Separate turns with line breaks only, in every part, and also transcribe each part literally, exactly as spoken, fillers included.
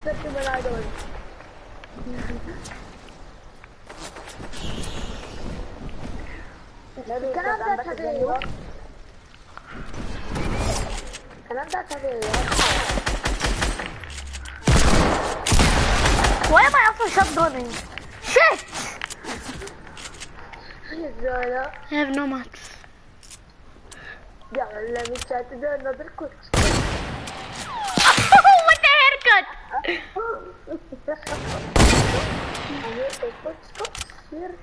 करके बना दो Can I have that tattoo? Can I have that tattoo?
Why am I also shotgunning? Shit! I have no mats.
Yeah, let me try to do another quick.
What a haircut!
Here.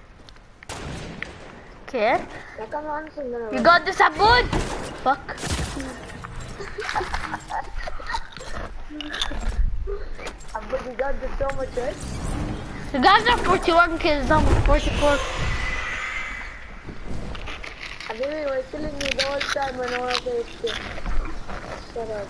Okay. You got this, Abud? Fuck.
Abud, you got this so much, right?
You guys are forty-one kills, I'm forty-four.
I think we were killing me the whole time when I was a kid. Shut up.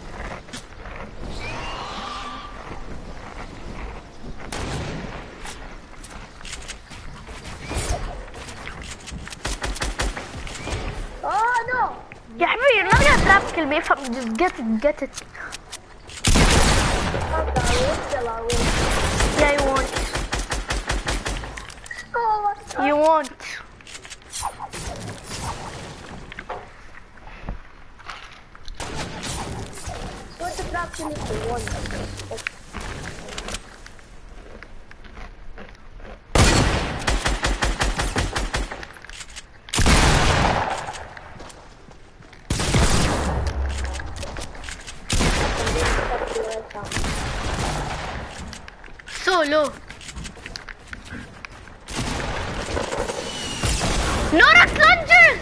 Oh no!
Yeah, I mean, you're not gonna trap kill me if I'm just get it, get it.
Okay, I will kill, I will.
Yeah, you won't.
Oh my god.
You won't.
What's the trap kill for one?
Solo. No rocket launchers!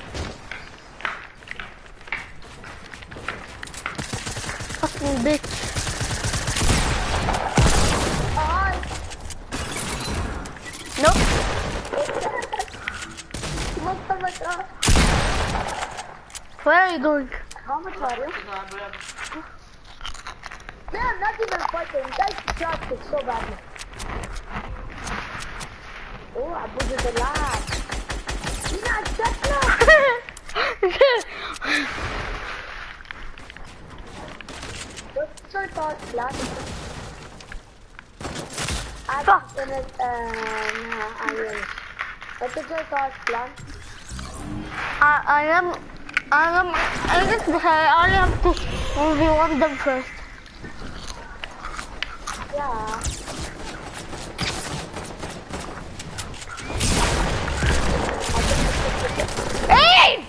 Fucking bitch. Nope. Where are you going?
How much are you? Man, I'm not even fighting. Guys, shot it so badly. Oh, I put it alive. You're not set now. What's your thought, Black?
Fuck.
I'm gonna, uh, iron. What's your thought, Black?
I, I am, I am, I just because I only have to one v one them first.
Yeah.
Hey!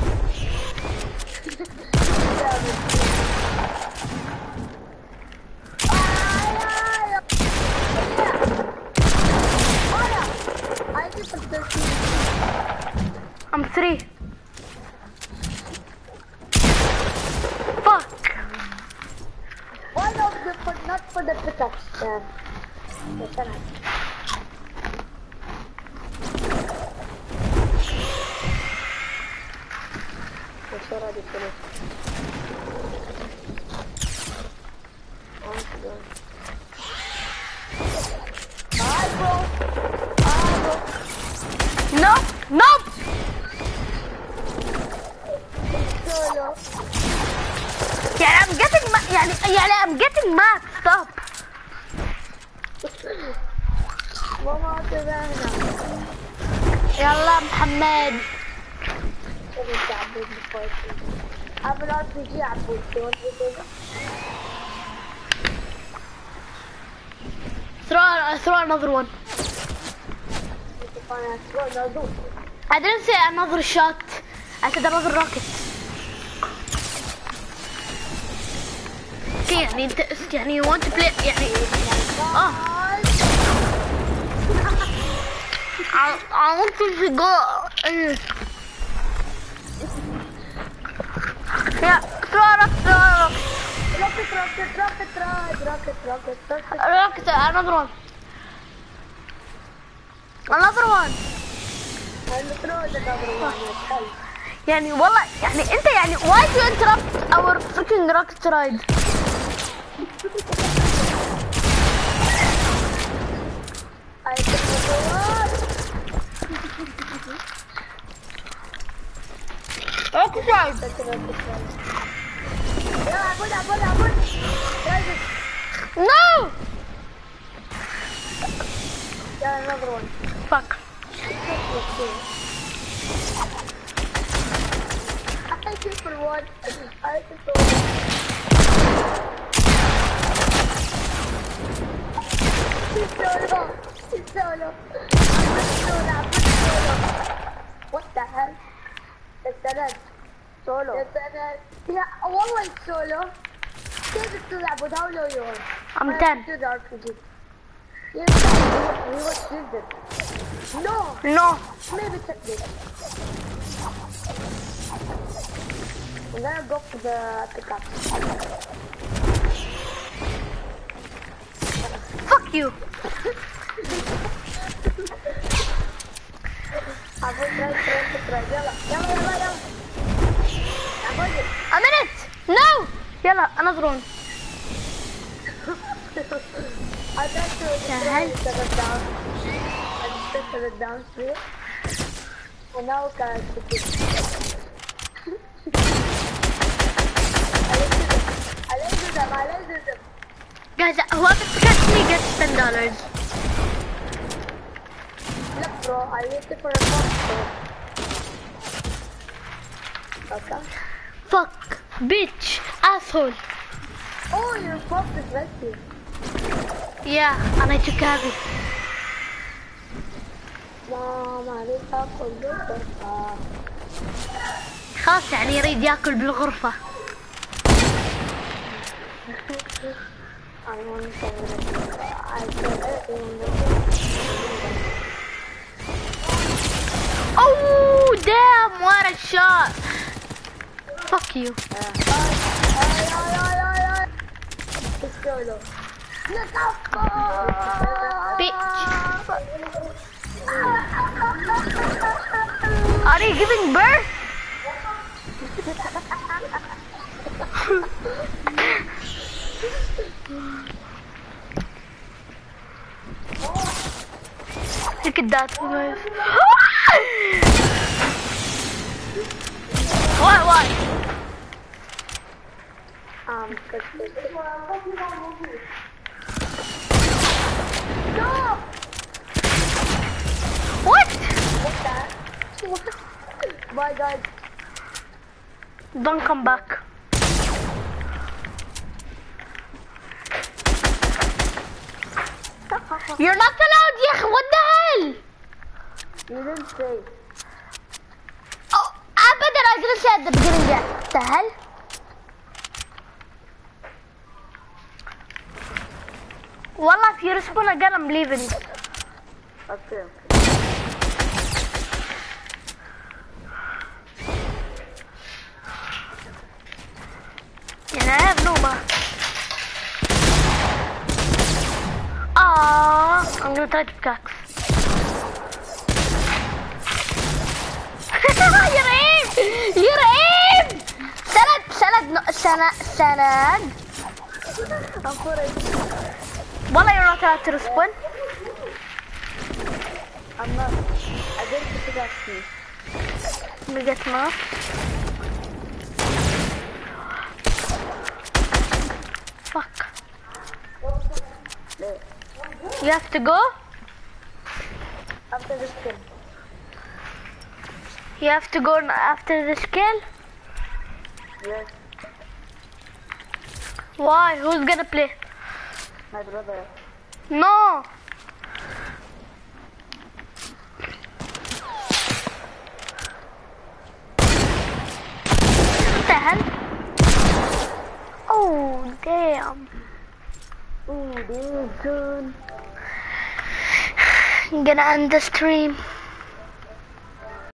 I'm three. Fuck.
Why not the, for, not for the pickaxe? Uh, the pickaxe. It's already finished. Oh, God. Bye, bro. Bye, bro.
Nope, nope.
Solo.
Yeah, I'm getting ma yeah, yeah, I'm getting mad. Stop.
Mama, تبعنا.
يلا محمد.
I'm an R P G apple. Don't you think?
Throw, uh, throw another one. I didn't say another shot. I said another rocket. Okay, يعني انت يعني you want to play يعني oh I, I want to go uh, yeah, throw a rocket, throw a rocket.
Rocket, rocket, rocket, rocket, rocket, rocket,
Rocket, another one. Another one.
and throw another one.
يعني والله يعني انت يعني why do you interrupt our freaking rocket ride?
I think
Rocket ride.
Yeah, I put, I put, I put. Drive it.
No!
Yeah, another one.
Fuck.
I hit for one. I hit for one. He's solo. He's solo. I'm solo. I'm solo. What the hell? It's that solo. It's that. Yeah, والله it's solo. كيف تلعب without your?
I'm done.
Do the R P G. Yes, we will choose it. No.
No.
Maybe check this. We're gonna go for the pickup.
Fuck you.
I will try, try, try. Yalla, yalla, yalla, yalla. I'm on it.
A minute. No. Yalla, another one.
I tried to
hell?
set it down. I just set it down straight. And now I can put it. I like to them, I like to them.
Guys, whoever catches me gets ten dollars.
Look bro, I waited for a monster. Okay.
Fuck. Bitch. Asshole.
Oh, your fox is rescue.
Yeah, and I took heavy.
ماما ليه تاكل بالغرفة؟
خلاص يعني يريد ياكل بالغرفة.
I want to I said everything.
Oh damn! What a shot! Fuck you.
Ay, ay, ay, ay, ay. Let's go, though. Look out!
Bitch. Are you giving birth? Look at that, guys. Why, why?
Um, no!
What?
What's that? Bye, guys.
Don't come back. You're not allowed, yeah. What the hell?
You didn't say.
Oh, I better I didn't say at the beginning yet. What the hell? Wallah, if you respawn again, I'm leaving.
Okay.
And I have no ma. Ah, I'm gonna try to pickaxe. You're in! You're in! Salad, salad, no, salad, salad.
I'm sorry.
Wallah, you're not allowed to respawn.
I'm not. I didn't pick it up.
We get more. Fuck. You have to go?
After this kill.
You have to go after this kill?
Yes.
Why? Who's gonna play?
My brother.
No! What the hell? Oh, damn.
Ooh, dude, dude.
I'm gonna end the stream.